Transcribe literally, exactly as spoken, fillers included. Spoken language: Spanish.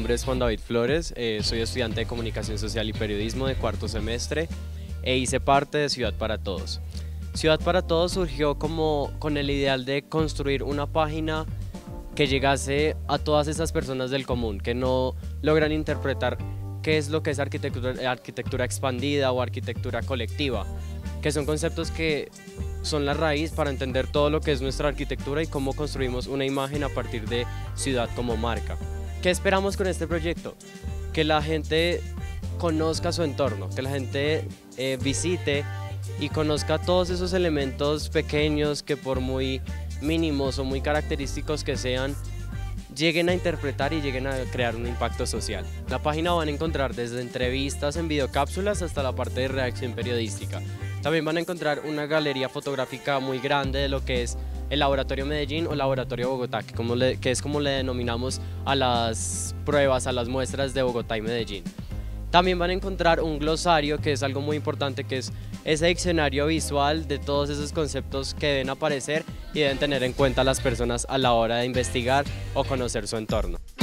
nombre es Juan David Flores, eh, soy estudiante de Comunicación Social y Periodismo de cuarto semestre e hice parte de Ciudad para Todos. Ciudad para Todos surgió como con el ideal de construir una página que llegase a todas esas personas del común, que no logran interpretar qué es lo que es arquitectura, arquitectura expandida o arquitectura colectiva, que son conceptos que son la raíz para entender todo lo que es nuestra arquitectura y cómo construimos una imagen a partir de ciudad como marca. ¿Qué esperamos con este proyecto? Que la gente conozca su entorno, que la gente eh, visite y conozca todos esos elementos pequeños que por muy mínimos o muy característicos que sean, lleguen a interpretar y lleguen a crear un impacto social. En la página van a encontrar desde entrevistas en videocápsulas hasta la parte de redacción periodística. También van a encontrar una galería fotográfica muy grande de lo que es el Laboratorio Medellín o Laboratorio Bogotá, que, como le, que es como le denominamos a las pruebas, a las muestras de Bogotá y Medellín. También van a encontrar un glosario, que es algo muy importante, que es ese diccionario visual de todos esos conceptos que deben aparecer y deben tener en cuenta las personas a la hora de investigar o conocer su entorno.